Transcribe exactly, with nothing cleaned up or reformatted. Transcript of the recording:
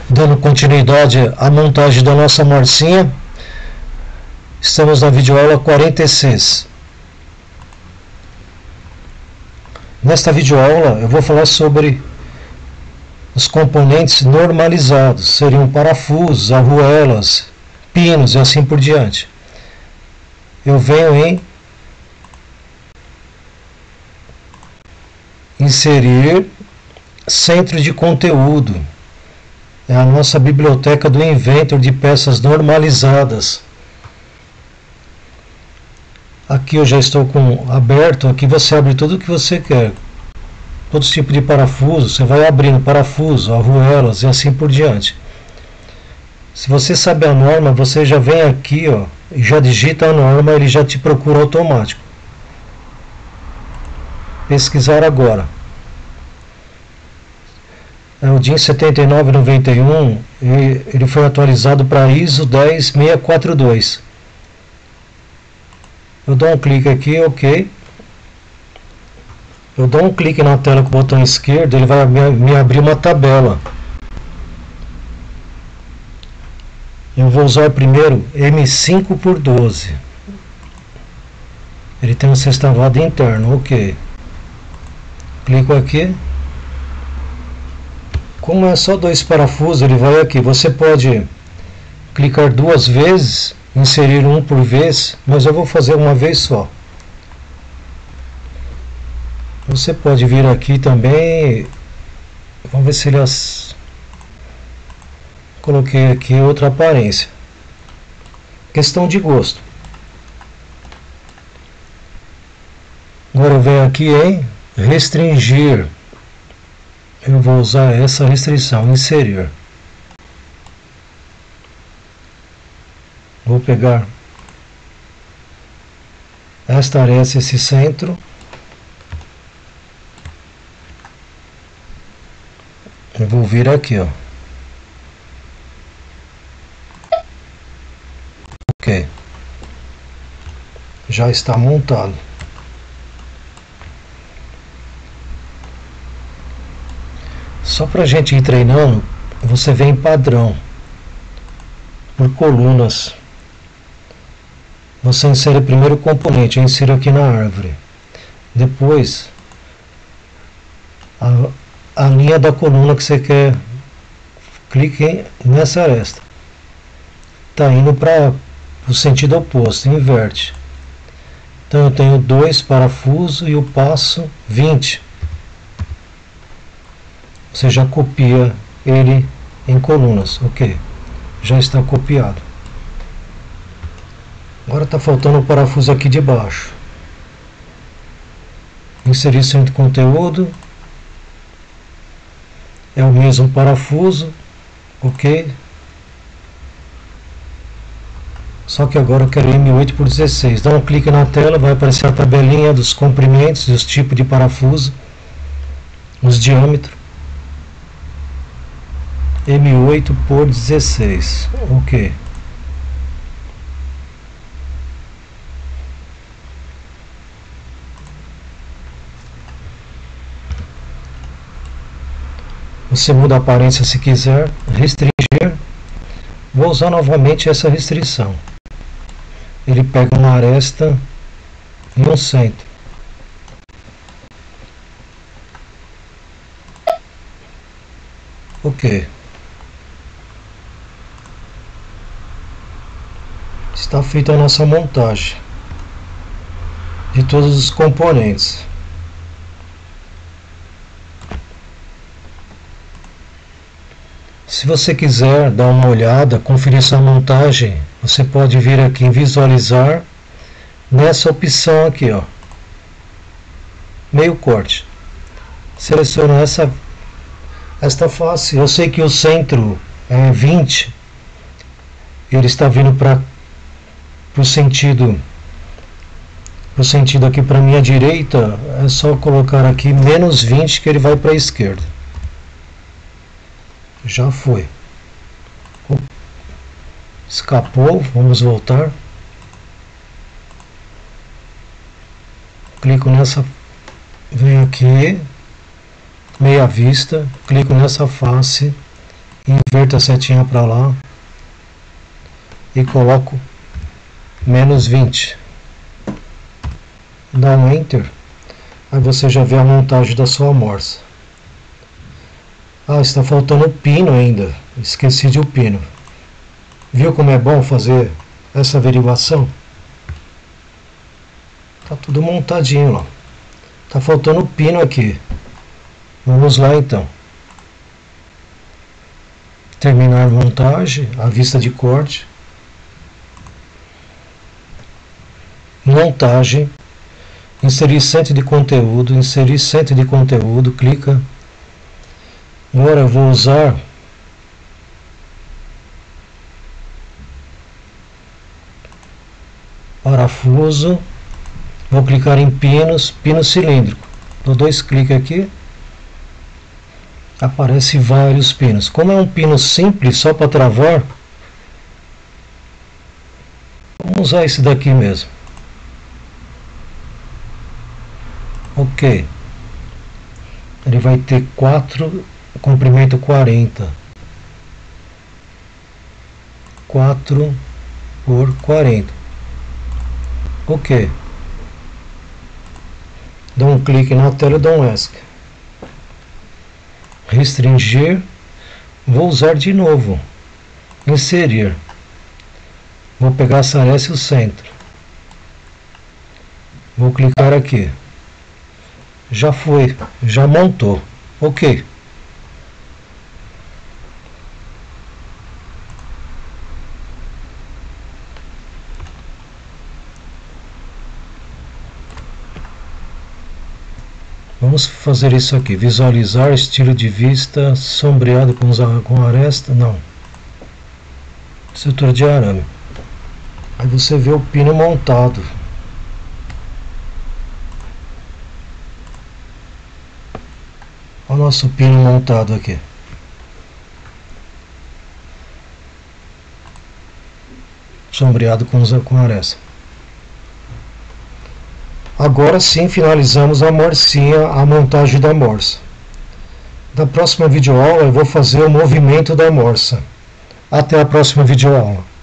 Dando continuidade à montagem da nossa morcinha, estamos na videoaula quarenta e seis. Nesta videoaula eu vou falar sobre os componentes normalizados, seriam parafusos, arruelas, pinos e assim por diante. Eu venho em inserir centro de conteúdo. É a nossa biblioteca do Inventor de peças normalizadas. Aqui eu já estou com aberto, aqui você abre tudo o que você quer. Todos os tipos de parafuso, você vai abrindo parafuso, arruelas e assim por diante. Se você sabe a norma, você já vem aqui, ó, e já digita a norma, ele já te procura automático. Pesquisar agora. É o D I N setenta e nove noventa e um, e ele foi atualizado para I S O dez mil seiscentos e quarenta e dois. Eu dou um clique aqui, ok. Eu dou um clique na tela com o botão esquerdo, ele vai me, me abrir uma tabela. Eu vou usar primeiro M cinco por doze. Ele tem um sextavado interno, ok. Clico aqui. Como é só dois parafusos, ele vai aqui. Você pode clicar duas vezes, inserir um por vez, mas eu vou fazer uma vez só. Você pode vir aqui também. Vamos ver se ele as... Coloquei aqui outra aparência. Questão de gosto. Agora eu venho aqui em restringir. Eu vou usar essa restrição, inserir. Vou pegar esta aresta, esse centro. Eu vou vir aqui, ó. Ok. Já está montado. Só para a gente ir treinando, você vem em padrão, por colunas. Você insere primeiro o componente, eu insiro aqui na árvore. Depois, a, a linha da coluna que você quer, clique nessa aresta. Está indo para o sentido oposto, inverte. Então eu tenho dois parafusos e o passo vinte. Você já copia ele em colunas, ok, já está copiado. Agora está faltando o parafuso aqui de baixo. Inserir centro de conteúdo, é o mesmo parafuso, ok, só que agora eu quero M oito por dezesseis. Dá um clique na tela, vai aparecer a tabelinha dos comprimentos e os tipos de parafuso, os diâmetros. M oito por dezesseis, ok. Você muda a aparência se quiser, restringir. Vou usar novamente essa restrição. Ele pega uma aresta e um centro. Ok. Está feita a nossa montagem de todos os componentes. Se você quiser dar uma olhada, conferir sua montagem, você pode vir aqui em visualizar, nessa opção aqui, ó, meio corte. Seleciona essa esta face. Eu sei que o centro é vinte, ele está vindo para o sentido pro sentido aqui para minha direita. É só colocar aqui menos vinte que ele vai para a esquerda. Já foi. Escapou, vamos voltar. Clico nessa, venho aqui, meia vista, clico nessa face inverto a setinha para lá e coloco menos vinte. Dá um Enter, aí você já vê a montagem da sua morsa. Ah, está faltando o pino ainda, esqueci de o pino. Viu como é bom fazer essa averiguação? Tá tudo montadinho lá. Tá faltando o pino aqui. Vamos lá então. Terminar a montagem, a vista de corte. Montagem. Inserir centro de conteúdo, inserir centro de conteúdo, clica. Agora eu vou usar parafuso, vou clicar em pinos, pino cilíndrico, dou dois cliques aqui, aparece vários pinos. Como é um pino simples, só para travar, vamos usar esse daqui mesmo. Ok, ele vai ter quatro, comprimento quarenta, quatro por quarenta. Ok, dou um clique na tela e dou um ESC, restringir, vou usar de novo, inserir, vou pegar essa aresta e o centro, vou clicar aqui, já foi, já montou, ok. Vamos fazer isso aqui, visualizar, estilo de vista, sombreado com, com aresta, não, setor de arame. Aí você vê o pino montado. Olha o nosso pino montado aqui. Sombreado com, com aresta. Agora sim finalizamos a morsinha, a montagem da morsa. Na próxima videoaula eu vou fazer o movimento da morsa. Até a próxima videoaula.